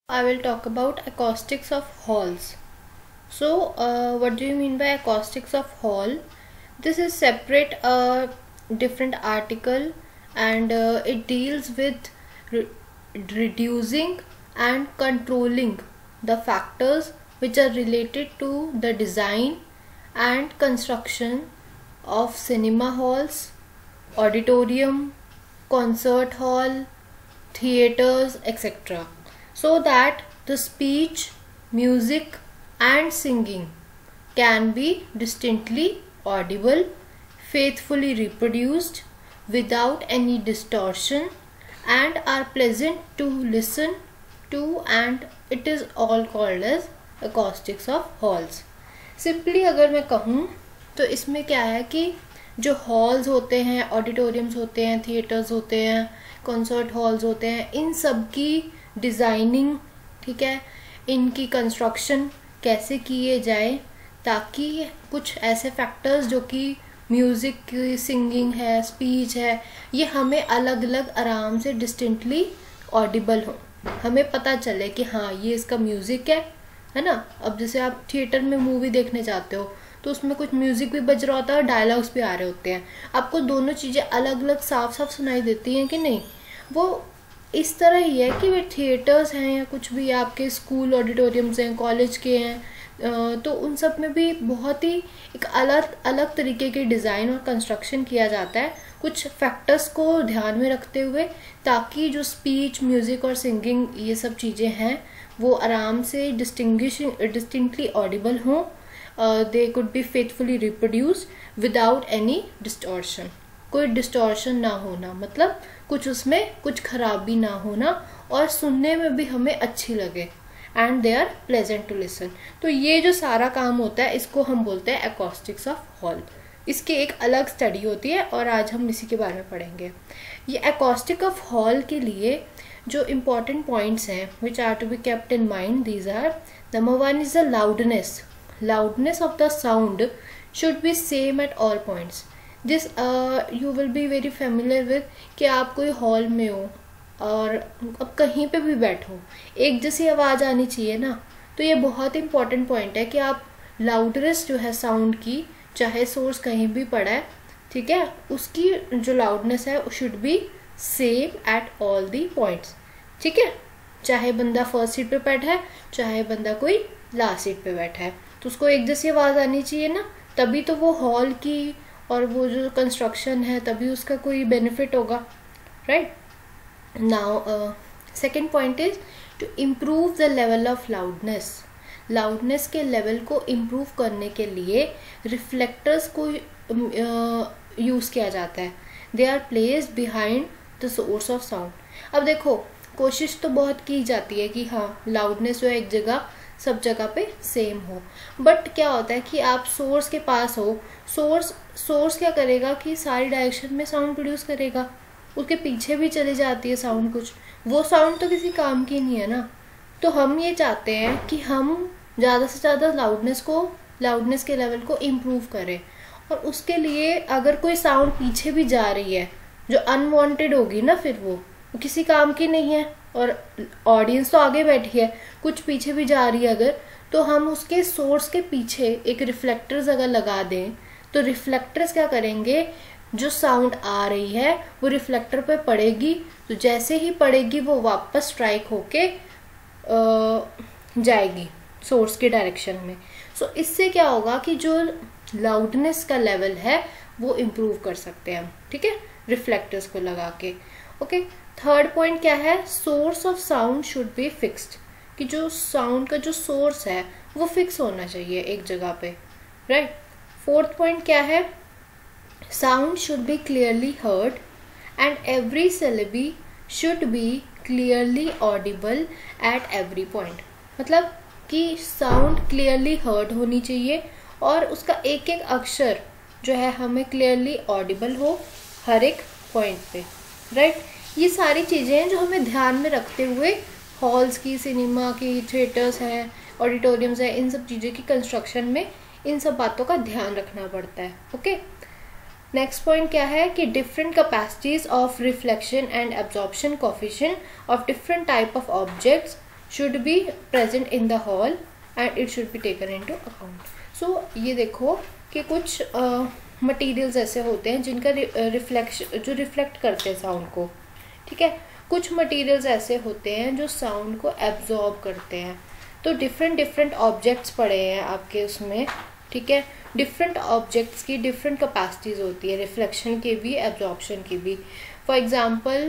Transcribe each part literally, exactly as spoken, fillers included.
I will talk about acoustics of halls. So, uh, what do you mean by acoustics of hall? This is separate uh, different article, and uh, it deals with re reducing and controlling the factors which are related to the design and construction of cinema halls, auditorium, concert hall, theaters, et cetera, so that the speech, music and singing can be distinctly audible, faithfully reproduced without any distortion, and are pleasant to listen to, and it is all called as acoustics of halls. Simply अगर मैं कहूँ तो इसमें क्या है कि जो halls होते हैं, ऑडिटोरियम्स होते हैं, थिएटर्स होते हैं, कॉन्सर्ट हॉल्स होते हैं, इन सब की डिज़ाइनिंग, ठीक है, इनकी कंस्ट्रक्शन कैसे किए जाए ताकि कुछ ऐसे फैक्टर्स जो कि म्यूज़िक की, सिंगिंग है, स्पीच है, ये हमें अलग अलग आराम से डिस्टिंक्टली ऑडिबल हो, हमें पता चले कि हाँ ये इसका म्यूज़िक है है ना। अब जैसे आप थिएटर में मूवी देखने जाते हो तो उसमें कुछ म्यूज़िक भी बज रहा होता है और डायलॉग्स भी आ रहे होते हैं, आपको दोनों चीज़ें अलग अलग साफ साफ सुनाई देती हैं कि नहीं। वो इस तरह ही है कि वे थिएटर्स हैं या कुछ भी आपके स्कूल ऑडिटोरियम्स हैं, कॉलेज के हैं, तो उन सब में भी बहुत ही एक अलग अलग तरीके के डिज़ाइन और कंस्ट्रक्शन किया जाता है कुछ फैक्टर्स को ध्यान में रखते हुए, ताकि जो स्पीच, म्यूज़िक और सिंगिंग ये सब चीज़ें हैं वो आराम से डिस्टिंग्विशिंग डिस्टिंक्टली ऑडिबल हों, they could be faithfully reproduced without any distortion, कोई डिस्टॉर्शन ना होना, मतलब कुछ उसमें कुछ खराबी ना होना और सुनने में भी हमें अच्छी लगे, and they are pleasant to listen. तो ये जो सारा काम होता है इसको हम बोलते हैं एकॉस्टिक्स ऑफ हॉल। इसकी एक अलग स्टडी होती है और आज हम इसी के बारे में पढ़ेंगे। ये एकॉस्टिक ऑफ हॉल के लिए जो इम्पॉर्टेंट पॉइंट्स हैं which are to be kept in mind, these are, number one is the loudness. Loudness of the sound should be same at all points. This you will be very familiar with कि आप कोई hall में हो और अब कहीं पे भी बैठो, एक जैसी आवाज़ आनी चाहिए ना। तो ये बहुत इंपॉर्टेंट पॉइंट है कि आप लाउडनेस जो है साउंड की, चाहे सोर्स कहीं भी पड़ा है, ठीक है, उसकी जो लाउडनेस है should be same at all the points, ठीक है। चाहे बंदा फर्स्ट सीट पे बैठा है, चाहे बंदा कोई लास्ट सीट पे बैठा है, तो उसको एक जैसी आवाज़ आनी चाहिए ना, तभी तो वो हॉल की और वो जो कंस्ट्रक्शन है तभी उसका कोई बेनिफिट होगा, right. Now second point is to improve the level of loudness. Loudness के लेवल को इम्प्रूव करने के लिए रिफ्लेक्टर्स को यूज़ uh, किया जाता है। They are placed behind the source of sound. अब देखो, कोशिश तो बहुत की जाती है कि हाँ लाउडनेस जो है एक जगह सब जगह पे सेम हो, बट क्या होता है कि आप सोर्स के पास हो, सोर्स सोर्स क्या करेगा कि सारी डायरेक्शन में साउंड प्रोड्यूस करेगा, उसके पीछे भी चली जाती है साउंड, कुछ वो साउंड तो किसी काम की नहीं है ना। तो हम ये चाहते हैं कि हम ज़्यादा से ज़्यादा लाउडनेस को लाउडनेस के लेवल को इम्प्रूव करें, और उसके लिए अगर कोई साउंड पीछे भी जा रही है जो अनवांटेड होगी ना, फिर वो वो किसी काम की नहीं है और ऑडियंस तो आगे बैठी है, कुछ पीछे भी जा रही है अगर, तो हम उसके सोर्स के पीछे एक रिफ्लेक्टर्स अगर लगा दें तो रिफ्लेक्टर्स क्या करेंगे, जो साउंड आ रही है वो रिफ्लेक्टर पे पड़ेगी, तो जैसे ही पड़ेगी वो वापस स्ट्राइक होके जाएगी सोर्स के डायरेक्शन में। सो so, इससे क्या होगा कि जो लाउडनेस का लेवल है वो इम्प्रूव कर सकते हैं हम, ठीक है, रिफ्लेक्टर्स को लगा के। ओके, थर्ड पॉइंट क्या है, source of sound should be fixed, कि जो साउंड का जो सोर्स है वो फिक्स होना चाहिए एक जगह पे, राइट। फोर्थ पॉइंट क्या है, sound should be clearly heard and every syllable should be clearly audible at every point. मतलब कि साउंड क्लियरली हर्ड होनी चाहिए और उसका एक एक अक्षर जो है हमें क्लियरली ऑडिबल हो हर एक पॉइंट पे, राइट। ये सारी चीज़ें हैं जो हमें ध्यान में रखते हुए हॉल्स की, सिनेमा की, थिएटर्स हैं, ऑडिटोरियम्स हैं, इन सब चीज़ों की कंस्ट्रक्शन में इन सब बातों का ध्यान रखना पड़ता है। ओके, नेक्स्ट पॉइंट क्या है कि different capacities of reflection and absorption coefficient of different type of objects should be present in the hall and it should be taken into account. So ये देखो कि कुछ मटेरियल्स uh, ऐसे होते हैं जिनका रिफ्लेक्शन जो रिफ्लेक्ट करते हैं साउंड को, ठीक है. कुछ मटेरियल्स ऐसे होते हैं जो साउंड को एब्जॉर्ब करते हैं. तो डिफरेंट डिफरेंट ऑब्जेक्ट्स पड़े हैं आपके उसमें, ठीक है. डिफरेंट ऑब्जेक्ट्स की डिफरेंट कैपेसिटीज़ होती है, रिफ्लेक्शन की भी एब्जॉर्प्शन की भी. फॉर एग्जांपल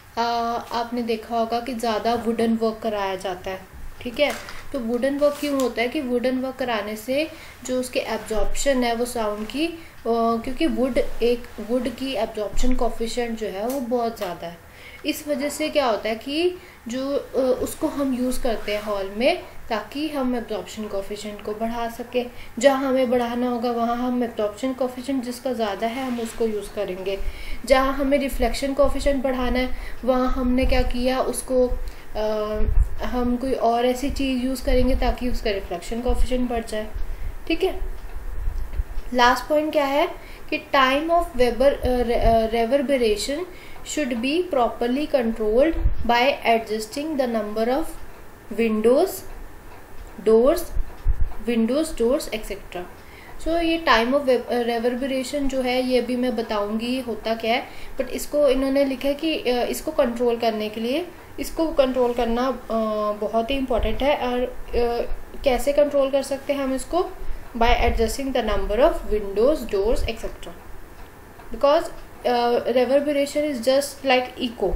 आपने देखा होगा कि ज़्यादा वुडन वर्क कराया जाता है, ठीक है. तो वुडन वर्क क्यों होता है कि वुडन वर्क कराने से जो उसके एब्जॉर्प्शन है वो साउंड की, क्योंकि वुड एक वुड की एब्जॉर्प्शन कोफिशिएंट जो है वो बहुत ज़्यादा है. इस वजह से क्या होता है कि जो उसको हम यूज़ करते हैं हॉल में ताकि हम एब्जॉर्प्शन कोफिशिएंट को बढ़ा सके. जहाँ हमें बढ़ाना होगा वहाँ हम एब्जॉर्प्शन कोफिशिएंट जिसका ज़्यादा है हम उसको यूज़ करेंगे. जहाँ हमें रिफ्लेक्शन कोफिशिएंट बढ़ाना है वहाँ हमने क्या किया, उसको आ, हम कोई और ऐसी चीज़ यूज़ करेंगे ताकि उसका रिफ्लेक्शन कोफिशिएंट बढ़ जाए, ठीक है. लास्ट पॉइंट क्या है कि टाइम ऑफ वेबर reverberation should be properly controlled by adjusting the number of windows, doors, windows, doors, et cetera. So ये टाइम ऑफ रेवर्बरेशन जो है ये भी मैं बताऊंगी होता क्या है, बट इसको इन्होंने लिखा है कि इसको कंट्रोल करने के लिए इसको कंट्रोल करना बहुत ही इम्पोर्टेंट है. और कैसे कंट्रोल कर सकते हैं हम इसको, by adjusting the number of windows, doors, etcetera. Because reverberation is just like echo,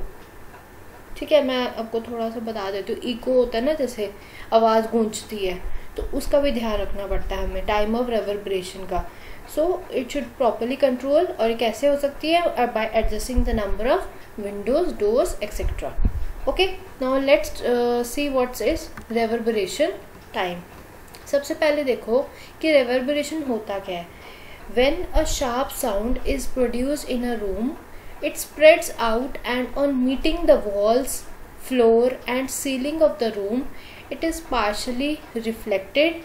ठीक है. मैं आपको थोड़ा सा बता देती हूँ. इको होता है ना, जैसे आवाज़ गूंजती है, तो उसका भी ध्यान रखना पड़ता है हमें टाइम ऑफ रेवर्बरेशन का. So it should properly control. और कैसे हो सकती है, by adjusting the number of windows, doors, etcetera. Okay, now let's see what's is reverberation time. सबसे पहले देखो कि रेवर्बरेशन होता क्या है. When a sharp sound is produced in a room, it spreads out and on meeting the walls, floor and ceiling of the room, it is partially reflected,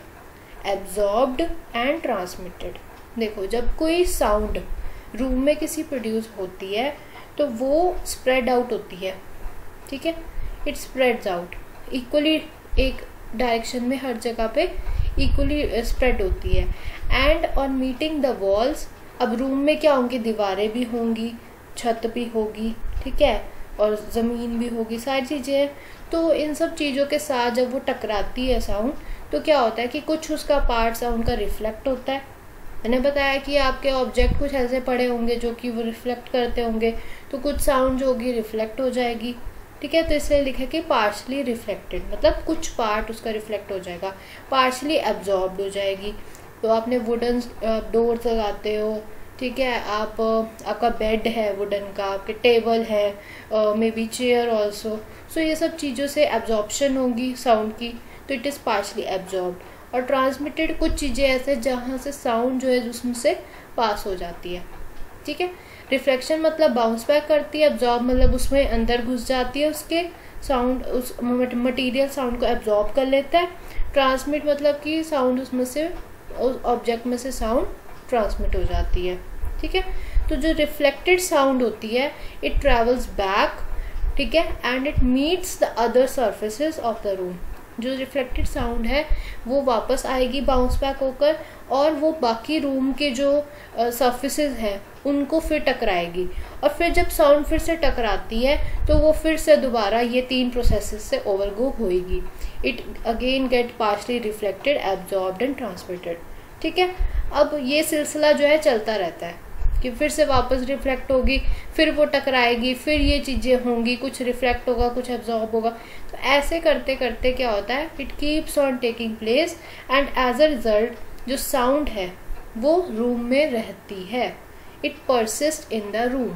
absorbed and transmitted. देखो, जब कोई साउंड रूम में किसी produce होती है तो वो spread out होती है, ठीक है. इट स्प्रेड्स आउट इक्वली, एक डायरेक्शन में हर जगह पे इक्वली स्प्रेड होती है. And on meeting the walls, अब रूम में क्या होंगी, दीवारें भी होंगी, छत भी होगी, ठीक है, और ज़मीन भी होगी, सारी चीज़ें. तो इन सब चीज़ों के साथ जब वो टकराती है साउंड, तो क्या होता है कि कुछ उसका पार्ट साउंड का रिफ्लेक्ट होता है. मैंने बताया कि आपके ऑब्जेक्ट कुछ ऐसे पड़े होंगे जो कि वो रिफ्लेक्ट करते होंगे, तो कुछ साउंड जो होगी रिफ्लेक्ट हो जाएगी, ठीक है. तो इसलिए लिखा कि पार्शली रिफ्लेक्टेड, मतलब कुछ पार्ट उसका रिफ्लेक्ट हो जाएगा, पार्शली एब्जॉर्ब्ड हो जाएगी. तो आपने वुडन डोर्स लगाते हो, ठीक है, आप आपका बेड है वुडन का, आपके टेबल है, may be chair also. So ये सब चीज़ों से एब्जॉर्प्शन होगी साउंड की, तो इट इज़ पार्शली एब्जॉर्ब्ड. और ट्रांसमिटेड कुछ चीज़ें ऐसे जहाँ से साउंड जो है उसमें से पास हो जाती है, ठीक है. रिफ्लेक्शन मतलब बाउंस बैक करती है, एब्जॉर्ब मतलब उसमें अंदर घुस जाती है, उसके साउंड उस मटेरियल साउंड को एब्जॉर्ब कर लेता है. ट्रांसमिट मतलब कि साउंड उसमें से, उस ऑब्जेक्ट में से साउंड ट्रांसमिट हो जाती है, ठीक है. तो जो रिफ्लेक्टेड साउंड होती है इट ट्रेवल्स बैक, ठीक है, and it meets the other surfaces of the room. जो रिफ्लेक्टेड साउंड है वो वापस आएगी बाउंस बैक होकर, और वो बाकी रूम के जो सर्फेसेस uh, हैं उनको फिर टकराएगी. और फिर जब साउंड फिर से टकराती है तो वो फिर से दोबारा ये तीन प्रोसेसेस से ओवरगो होएगी. It again get partially reflected, absorbed and transmitted, ठीक है. अब ये सिलसिला जो है चलता रहता है कि फिर से वापस रिफ्लेक्ट होगी, फिर वो टकराएगी, फिर ये चीज़ें होंगी, कुछ रिफ्लेक्ट होगा, कुछ एब्जॉर्ब होगा. तो ऐसे करते करते क्या होता है, it keeps on taking place and as a result जो साउंड है वो रूम में रहती है. It persist in the room.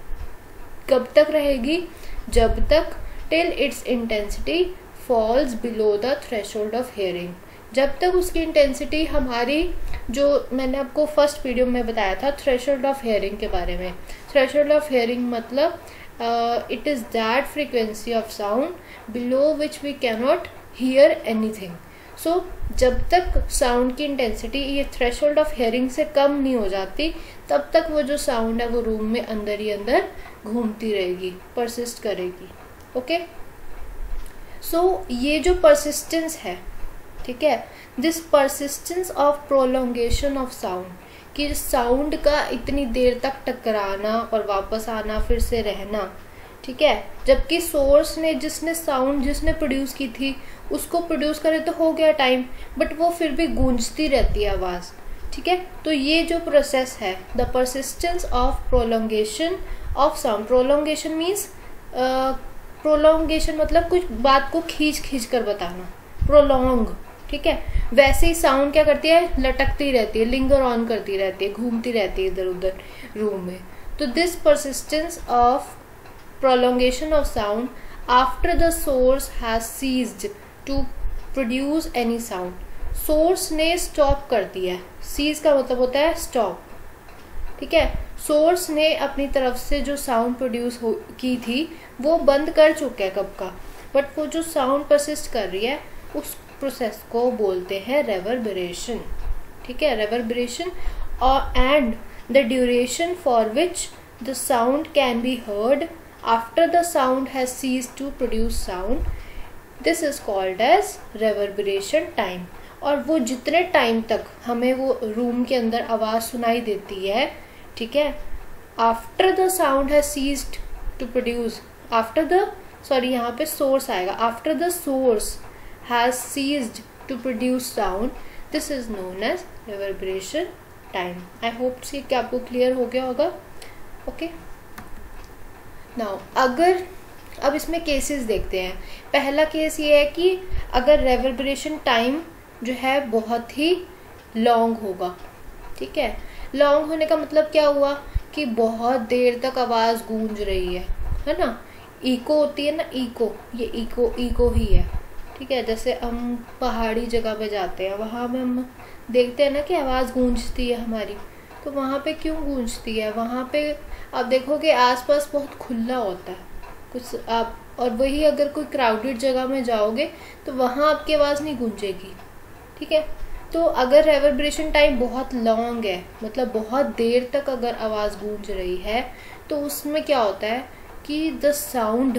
कब तक रहेगी, जब तक till its intensity falls below the threshold of hearing. जब तक उसकी इंटेंसिटी हमारी, जो मैंने आपको फर्स्ट वीडियो में बताया था थ्रेशोल्ड ऑफ हियरिंग के बारे में. थ्रेशोल्ड ऑफ हियरिंग मतलब it is that frequency of sound below which we cannot hear anything. So जब तक साउंड की इंटेंसिटी ये थ्रेशोल्ड ऑफ हियरिंग से कम नहीं हो जाती, तब तक वो जो साउंड है वो रूम में अंदर ही अंदर घूमती रहेगी, परसिस्ट करेगी. ओके, सो so, ये जो परसिस्टेंस है, ठीक है, this persistence of prolongation of sound, कि साउंड का इतनी देर तक टकराना और वापस आना, फिर से रहना, ठीक है, जबकि सोर्स ने जिसने साउंड जिसने प्रोड्यूस की थी उसको प्रोड्यूस करे तो हो गया टाइम, बट वो फिर भी गूंजती रहती है आवाज़, ठीक है। तो ये जो प्रोसेस है, the persistence of prolongation of sound, prolongation means prolongation मतलब कुछ बात को खींच खींच कर बताना, प्रोलोंग, ठीक है। वैसे ही साउंड क्या करती है, लटकती रहती है, लिंगर ऑन करती रहती है, घूमती रहती है इधर उधर रूम में। तो this persistence of prolongation of sound after the source has ceased to produce any sound, source ने stop कर दिया है, cease का मतलब होता है stop, ठीक है। source ने अपनी तरफ से जो sound produce हो की थी वो बंद कर चुका है कब का, बट वो जो sound persist कर रही है उस प्रोसेस को बोलते हैं reverberation, ठीक है, reverberation। और and the duration for which the sound can be heard after the sound has ceased to produce sound, this is called as reverberation time। और वो जितने टाइम तक हमें वो रूम के अंदर आवाज़ सुनाई देती है, ठीक है, after the sound has ceased to produce, after the sorry यहाँ पे source आएगा, after the source has ceased to produce sound, this is known as reverberation time। I hope कि आपको क्लियर हो गया होगा, ओके okay? नाउ अगर अब इसमें केसेस देखते हैं। पहला केस ये है कि अगर रेवर्बरेशन टाइम जो है बहुत ही लॉन्ग होगा, ठीक है। लॉन्ग होने का मतलब क्या हुआ कि बहुत देर तक आवाज़ गूंज रही है है ना, इको होती है ना, इको, ये इको इको ही है, ठीक है। जैसे हम पहाड़ी जगह पे जाते हैं, वहाँ पे हम देखते हैं ना कि आवाज़ गूंजती है हमारी, तो वहाँ पे क्यों गूंजती है, वहाँ पे आप देखोगे आसपास बहुत खुला होता है कुछ आप, और वही अगर कोई क्राउडेड जगह में जाओगे तो वहाँ आपकी आवाज़ नहीं गूंजेगी, ठीक है। तो अगर रेवर्बरेशन टाइम बहुत लॉन्ग है, मतलब बहुत देर तक अगर आवाज़ गूंज रही है, तो उसमें क्या होता है कि the sound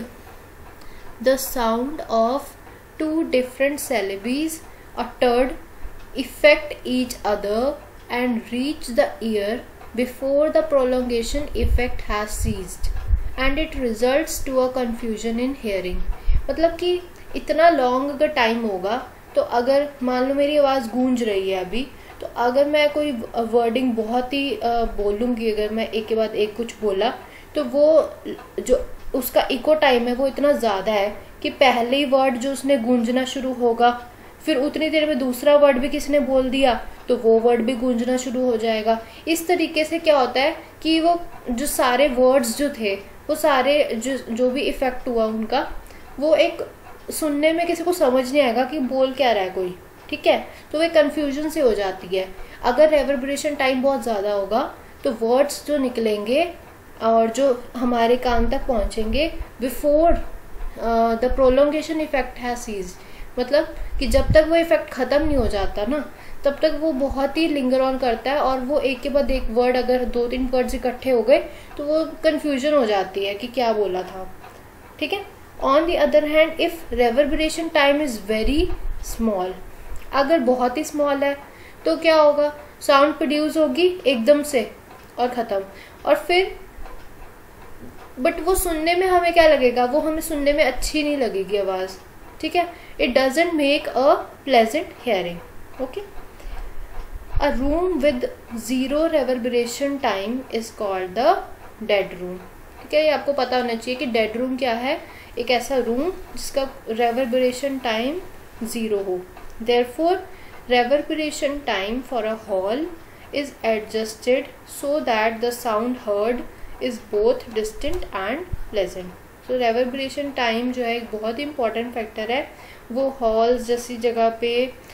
the sound of two different syllables uttered affect each other and reach the ear before the prolongation effect has ceased and it results to a confusion in hearing। मतलब कि इतना लॉन्ग अगर time होगा, तो अगर मान लो मेरी आवाज़ गूंज रही है अभी, तो अगर मैं कोई वर्डिंग बहुत ही बोलूँगी, अगर मैं एक के बाद एक कुछ बोला, तो वो जो उसका इको टाइम है वो इतना ज़्यादा है कि पहले ही वर्ड जो उसने गूंजना शुरू होगा, फिर उतनी देर में दूसरा वर्ड भी किसी ने बोल दिया तो वो वर्ड भी गूंजना शुरू हो जाएगा। इस तरीके से क्या होता है कि वो जो सारे वर्ड्स जो थे, वो सारे जो जो भी इफेक्ट हुआ उनका, वो एक सुनने में किसी को समझ नहीं आएगा कि बोल क्या रहा है कोई, ठीक है। तो वो कन्फ्यूजन से हो जाती है। अगर रेवर्बरेशन टाइम बहुत ज़्यादा होगा तो वर्ड्स जो निकलेंगे और जो हमारे कान तक पहुँचेंगे before the prolongation effect has ceased, मतलब कि जब तक वो इफेक्ट ख़त्म नहीं हो जाता ना, तब तक वो बहुत ही लिंगर ऑन करता है, और वो एक के बाद एक वर्ड, अगर दो तीन वर्ड्स इकट्ठे हो गए तो वो कन्फ्यूजन हो जाती है कि क्या बोला था, ठीक है। On the other hand, if reverberation time is very small, अगर बहुत ही स्मॉल है तो क्या होगा, साउंड प्रोड्यूस होगी एकदम से और ख़त्म, और फिर बट वो सुनने में हमें क्या लगेगा, वो हमें सुनने में अच्छी नहीं लगेगी आवाज़, ठीक है। It doesn't make a pleasant hearing, okay. A room with zero reverberation time is called the dead room, ठीक है। ये आपको पता होना चाहिए कि डेड रूम क्या है, एक ऐसा रूम जिसका रेवर्बरेशन टाइम ज़ीरो हो। Therefore reverberation time for a hall is adjusted so that the sound heard is both distant and pleasant। so reverberation time जो है एक बहुत ही important factor है। वो halls जैसी जगह पे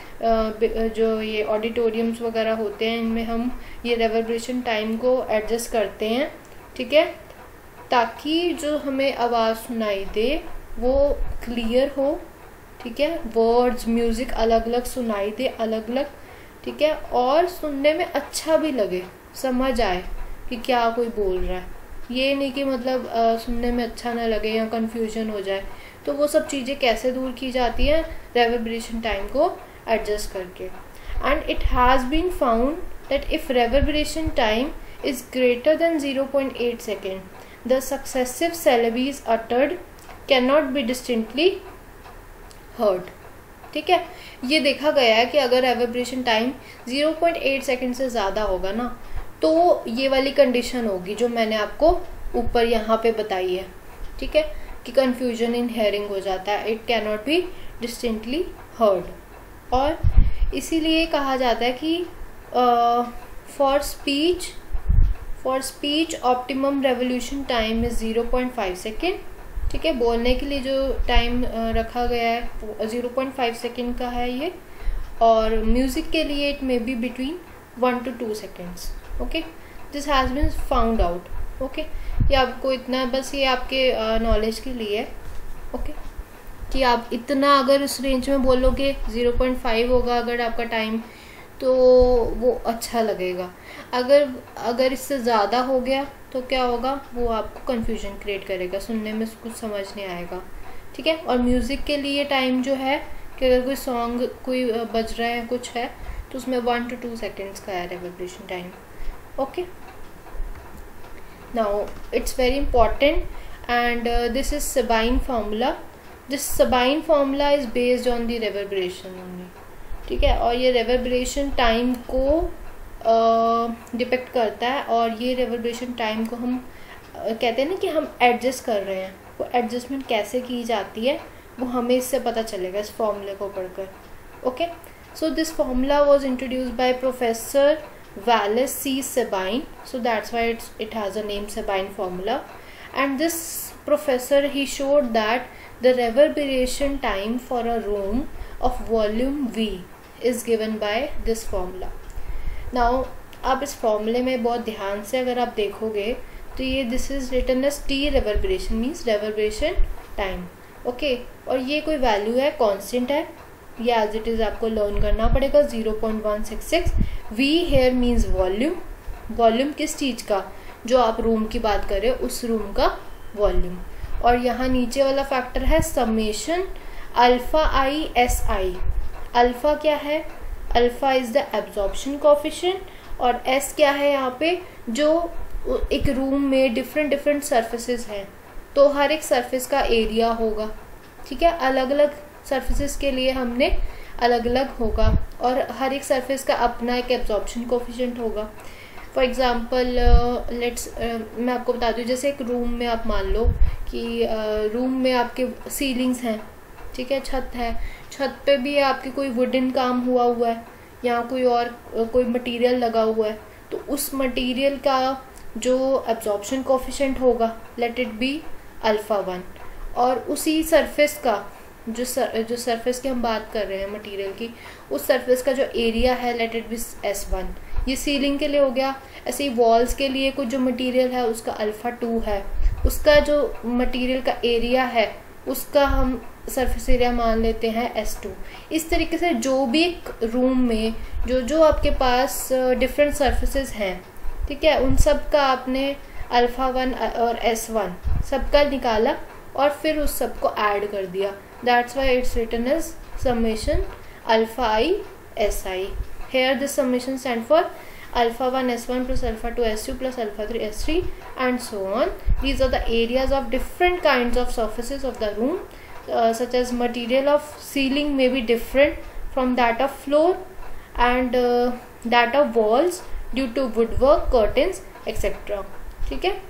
जो ये auditoriums वगैरह होते हैं, इनमें हम ये reverberation time को adjust करते हैं, ठीक है, ताकि जो हमें आवाज़ सुनाई दे वो clear हो, ठीक है, words music अलग अलग सुनाई दे, अलग अलग, ठीक है, और सुनने में अच्छा भी लगे, समझ आए कि क्या कोई बोल रहा है। ये नहीं कि मतलब आ, सुनने में अच्छा ना लगे या कंफ्यूजन हो जाए। तो वो सब चीज़ें कैसे दूर की जाती हैं, रेवर्बरेशन टाइम को एडजस्ट करके. And it has been found that if reverberation time is greater than zero point eight second, the successive syllables uttered cannot be distinctly heard. ठीक है, ये देखा गया है कि अगर reverberation time zero point eight second से ज़्यादा होगा ना, तो ये वाली कंडीशन होगी जो मैंने आपको ऊपर यहाँ पे बताई है. ठीक है, कि कन्फ्यूजन इन हेयरिंग हो जाता है, it can not be distinctly heard. और इसीलिए कहा जाता है कि for speech for speech optimum revolution time is zero point five second. ठीक है, बोलने के लिए जो टाइम रखा गया है ज़ीरो पॉइंट फाइव सेकेंड का है ये, और म्यूज़िक के लिए it may be between one to two seconds. Okay, this has been found out. Okay, ये आपको इतना, बस ये आपके नॉलेज uh, के लिए है. Okay okay? कि आप इतना अगर उस रेंज में बोलोगे ज़ीरो पॉइंट फाइव होगा अगर आपका टाइम, तो वो अच्छा लगेगा. अगर अगर इससे ज़्यादा हो गया तो क्या होगा, वो आपको कन्फ्यूजन क्रिएट करेगा, सुनने में कुछ समझ नहीं आएगा. ठीक है, और म्यूज़िक के लिए टाइम जो है कि अगर कोई सॉन्ग कोई बज रहा है कुछ है, तो उसमें वन टू टू सेकेंड्स का है revolution time. Okay, now it's very important, and this is Sabine formula. This Sabine formula is based on the reverberation only. ठीक है, और ये रेवर्बरेशन टाइम को डिपेक्ट uh, करता है, और ये रेवर्बरेशन टाइम को हम uh, कहते हैं ना कि हम एडजस्ट कर रहे हैं. वो एडजस्टमेंट कैसे की जाती है वो हमें इससे पता चलेगा इस फॉर्मूले को पढ़कर. Okay, so this formula was introduced by professor Wallace C. Sabine, so that's why it's it has a name Sabine formula. And this professor, he showed that the reverberation time for a room of volume V is given by this formula. Now आप इस फॉर्मूले में बहुत ध्यान से अगर आप देखोगे तो ये this is written as T reverberation means reverberation time. Okay, और ये कोई वैल्यू है, कांस्टेंट है, ये एज इट इज आपको लर्न करना पड़ेगा. Zero point one six six. V here means volume. Volume किस चीज़ का, जो आप रूम की बात कर रहे हो उस रूम का वॉल्यूम. और यहाँ नीचे वाला फैक्टर है summation alpha I S I. Alpha क्या है, alpha is the absorption coefficient, और एस क्या है यहाँ पे, जो एक रूम में डिफरेंट डिफरेंट सर्फेसेस हैं, तो हर एक सर्फेस का एरिया होगा. ठीक है, अलग अलग सर्फेसेस के लिए हमने अलग अलग होगा, और हर एक सरफेस का अपना एक एब्जॉर्प्शन कोफिशिएंट होगा. फॉर एग्जांपल लेट्स मैं आपको बता दूँ, जैसे एक रूम में आप मान लो कि रूम uh, में आपके सीलिंग्स हैं. ठीक है, छत है, छत पे भी आपके कोई वुडन काम हुआ हुआ है या कोई और uh, कोई मटेरियल लगा हुआ है, तो उस मटेरियल का जो एब्जॉर्प्शन कोफिशिएंट होगा let it be alpha one, और उसी सरफेस का जो सर, जो सरफेस की हम बात कर रहे हैं मटेरियल की, उस सरफेस का जो एरिया है let it be S one. ये सीलिंग के लिए हो गया. ऐसे ही वॉल्स के लिए कुछ जो मटेरियल है उसका अल्फा टू है, उसका जो मटेरियल का एरिया है उसका हम सरफेस एरिया मान लेते हैं एस टू. इस तरीके से जो भी एक रूम में जो जो आपके पास डिफरेंट सरफेसेस हैं, ठीक है, उन सब का आपने अल्फा वन और एस वन सबका निकाला और फिर उस सब को ऐड कर दिया. That's why it's written as summation alpha I S I. Here this summation stand for alpha one S one plus alpha two S two plus alpha three S three and so on. These are the areas of different kinds of surfaces of the room, uh, such as material of ceiling may be different from that of floor and uh, that of walls due to woodwork, curtains, et cetera. ठीक है,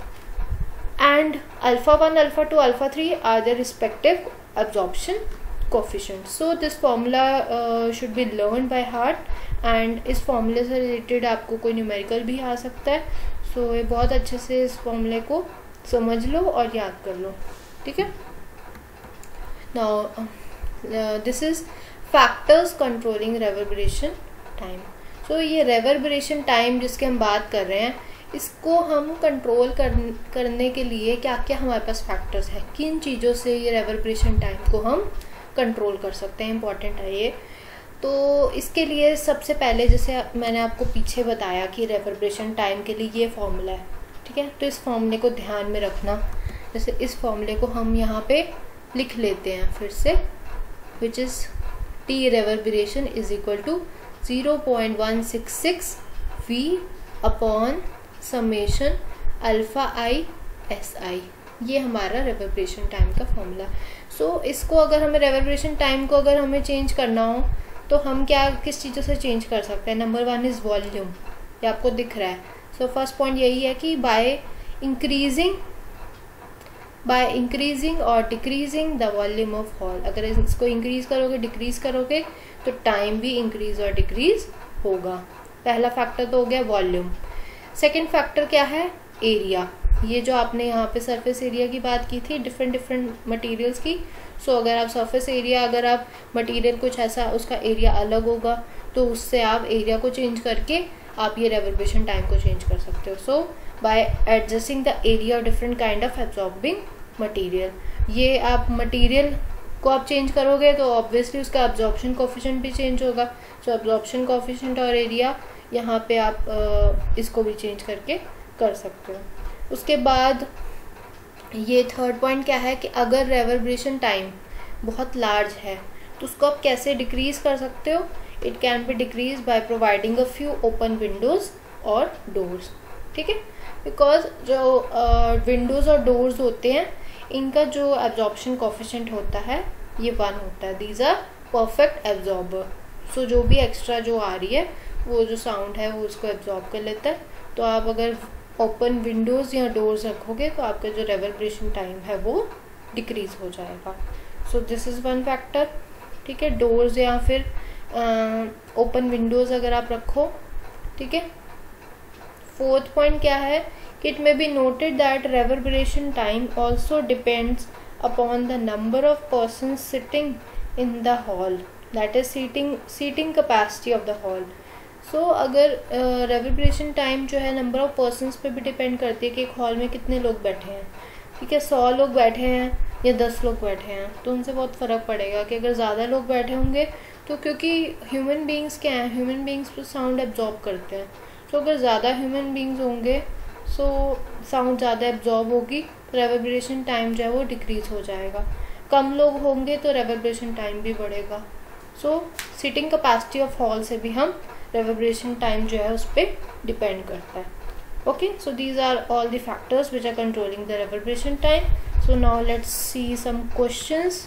and alpha one, alpha two, alpha three are their respective absorption coefficient. So this formula uh, should be learned by heart, and इस फॉर्मूले से related आपको कोई numerical भी आ सकता है. सो so, ये बहुत अच्छे से इस फॉर्मूले को समझ लो और याद कर लो. ठीक है, now this is factors controlling reverberation time. So ये रेवर्बरेशन टाइम जिसके हम बात कर रहे हैं, इसको हम कंट्रोल कर, करने के लिए क्या क्या हमारे पास फैक्टर्स हैं, किन चीज़ों से ये रेवर्बरेशन टाइम को हम कंट्रोल कर सकते हैं, इंपॉर्टेंट है ये. तो इसके लिए सबसे पहले जैसे मैंने आपको पीछे बताया कि रेवर्बरेशन टाइम के लिए ये फॉर्मूला है. ठीक है, तो इस फॉर्मूले को ध्यान में रखना. जैसे इस फॉर्मूले को हम यहाँ पे लिख लेते हैं फिर से, which is T reverberation is equal to zero point one six six V upon summation alpha I S I. ये हमारा रेवर्बरेशन टाइम का फॉर्मूला। सो so, इसको अगर हमें रेवर्बरेशन टाइम को अगर हमें चेंज करना हो तो हम क्या किस चीज़ों से चेंज कर सकते हैं? नंबर वन इज़ वॉल्यूम, ये आपको दिख रहा है। सो फर्स्ट पॉइंट यही है कि बाय इंक्रीजिंग बाय इंक्रीजिंग और decreasing the volume of hall, अगर इसको इंक्रीज करोगे डिक्रीज करोगे तो टाइम भी इंक्रीज और डिक्रीज होगा। पहला फैक्टर तो हो गया वॉल्यूम। सेकेंड फैक्टर क्या है? एरिया। ये जो आपने यहाँ पे सरफेस एरिया की बात की थी डिफरेंट डिफरेंट मटेरियल्स की। सो so, अगर आप सरफेस एरिया, अगर आप मटेरियल कुछ ऐसा उसका एरिया अलग होगा तो उससे आप एरिया को चेंज करके आप ये रेवर्बरेशन टाइम को चेंज कर सकते हो। So by adjusting the area of different kind of absorbing material, ये आप मटेरियल को आप चेंज करोगे तो ऑब्वियसली उसका एब्जॉर्प्शन कोफिशिएंट भी चेंज होगा। सो एब्जॉर्प्शन कोफिशिएंट और एरिया यहाँ पे आप आ, इसको भी चेंज करके कर सकते हो। उसके बाद ये थर्ड पॉइंट क्या है कि अगर रेवर्बरेशन टाइम बहुत लार्ज है तो उसको आप कैसे डिक्रीज कर सकते हो? It can be decrease by providing a few open windows और डोर्स। ठीक है, बिकॉज जो विंडोज uh, और डोर्स होते हैं इनका जो एब्जॉर्प्शन कोफिशिएंट होता है ये वन होता है। These are perfect absorber. So जो भी एक्स्ट्रा जो आ रही है वो जो साउंड है वो उसको एब्जॉर्ब कर लेता है। तो आप अगर ओपन विंडोज़ या डोर्स रखोगे तो आपका जो रेवर्बरेशन टाइम है वो डिक्रीज हो जाएगा। So this is one factor. ठीक है, डोर्स या फिर ओपन विंडोज़ अगर आप रखो। ठीक है, फोर्थ पॉइंट क्या है कि it may be noted that reverberation time also depends upon the number of person sitting in the hall, that is seating seating capacity of the hall. So so, अगर रेवर्बरेशन uh, time जो है number of persons पे भी depend करती है कि एक hall में कितने लोग बैठे हैं। ठीक है, सौ लोग बैठे हैं या दस लोग बैठे हैं तो उनसे बहुत फ़र्क पड़ेगा कि अगर ज़्यादा लोग बैठे होंगे तो, क्योंकि ह्यूमन बींग्स क्या हैं, ह्यूमन बींग्स तो साउंड एब्जॉर्ब करते हैं। सो so, अगर ज़्यादा ह्यूमन बींग्स होंगे सो so, साउंड ज़्यादा एब्जॉर्ब होगी, रेवर्बरेशन टाइम जो है वो डिक्रीज हो जाएगा। कम लोग होंगे तो रेवर्बरेशन टाइम भी बढ़ेगा। So seating capacity of hall से भी हम रेवर्बरेशन टाइम जो है उस पर डिपेंड करता है। Okay, so these are all the factors which are controlling the reverberation time. So now let's see some questions.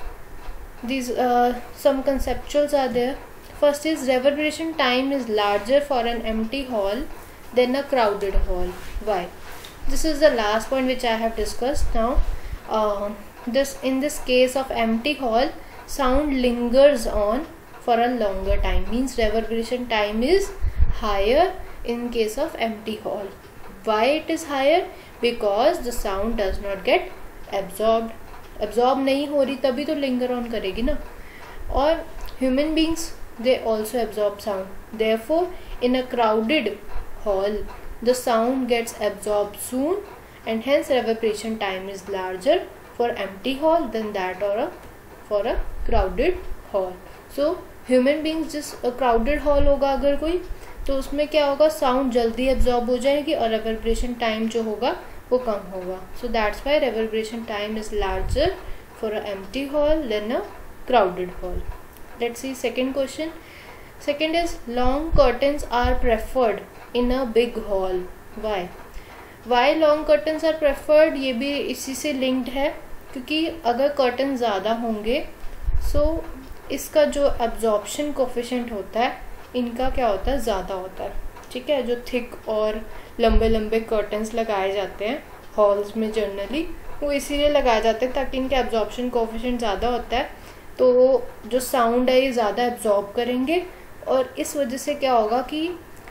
These uh, some conceptuals are there. First is reverberation time is larger for an empty hall than a crowded hall. Why? This is the last point which I have discussed. Now, uh, this in this case of empty hall, sound lingers on for a longer time. Means reverberation time is higher in case of empty hall. Why it is higher? Because the sound does not get absorbed. Absorb नहीं हो रही तभी तो linger on करेगी ना। और human beings they also absorb sound, therefore in a crowded hall the sound gets absorb soon and hence reverberation time is larger for empty hall than that और a for a crowded hall. So human beings जिस crowded hall होगा अगर कोई तो उसमें क्या होगा, sound जल्दी एब्जॉर्ब हो जाएगी और रेवर्बरेशन टाइम जो होगा वो कम होगा। So that's why reverberation time is larger for a empty hall than a crowded hall. Let's see second question. Second is long curtains are preferred in a big hall. Why why long curtains are preferred? ये भी इसी से linked है, क्योंकि अगर curtain ज़्यादा होंगे so so इसका जो एब्जॉर्प्शन कोफिशिएंट होता है इनका क्या होता है, ज़्यादा होता है। ठीक है, जो थिक और लंबे लंबे कर्टन्स लगाए जाते हैं हॉल्स में जनरली वो इसीलिए लगाए जाते हैं ताकि इनका एब्जॉर्प्शन कोफिशिएंट ज़्यादा होता है, तो जो साउंड है ये ज़्यादा एब्जॉर्ब करेंगे और इस वजह से क्या होगा कि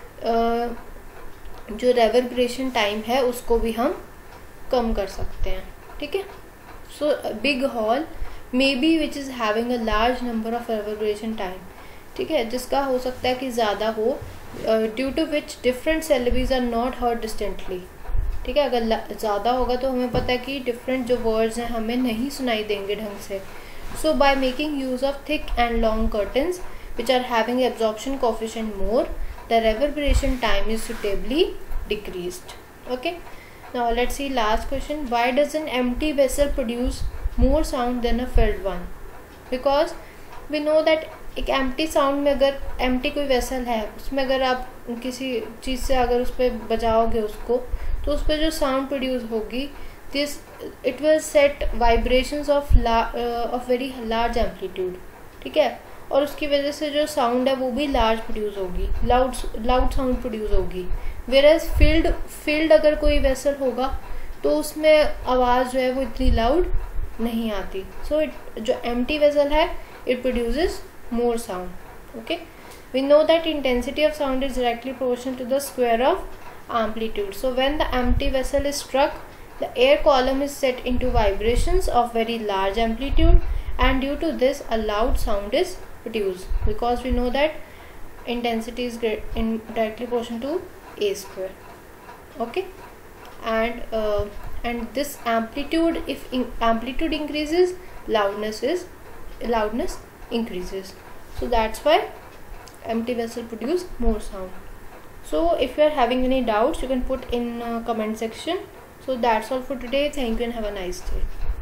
जो रेवर्बरेशन टाइम है उसको भी हम कम कर सकते हैं। ठीक है, so big hall may be which is having a large number of reverberation time. ठीक है, जिसका हो सकता है कि ज़्यादा हो, due to which different syllables are not heard distantly. ठीक है, अगर ज़्यादा होगा तो हमें पता है कि डिफरेंट जो वर्ड्स हैं हमें नहीं सुनाई देंगे ढंग से। So by making use of thick and long curtains which are having absorption coefficient more, the reverberation time is suitably decreased. Okay, now let's see last question. Why does an empty vessel produce more sound than a filled one, because we know that एक empty sound में अगर empty कोई vessel है उसमें अगर आप किसी चीज़ से अगर उस पर बजाओगे उसको तो उस पर जो sound produce होगी this it will set vibrations of la, uh, of very large amplitude, ठीक है, और उसकी वजह से जो साउंड है वो भी लार्ज प्रोड्यूस होगी, लाउड लाउड साउंड प्रोड्यूस होगी। वेयरएज फील्ड फील्ड अगर कोई वेसल होगा तो उसमें आवाज़ जो है वो इतनी लाउड नहीं आती। सो इट जो एम्प्टी वेसल है it produces more sound. Okay, we know that intensity of sound is directly proportional to the square of amplitude. So when the empty vessel is struck, the air column is set into vibrations of very large amplitude, and due to this a loud sound is produced, because we know that intensity is great in directly proportional to a square. Okay, and uh, and this amplitude, if in amplitude increases, loudness is loudness increases. So that's why empty vessel produce more sound. So if you are having any doubts, you can put in uh, comment section. So that's all for today. Thank you and have a nice day.